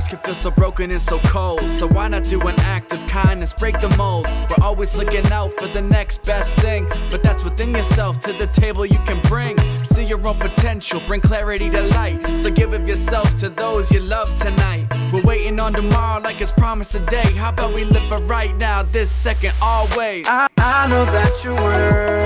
can feel so broken and so cold. So why not do an act of kindness, break the mold? We're always looking out for the next best thing, but that's within yourself. To the table you can bring, see your own potential, bring clarity to light. So give of yourself to those you love tonight. We're waiting on tomorrow like it's promised today. How about we live for right now, this second, always? I know that you're worth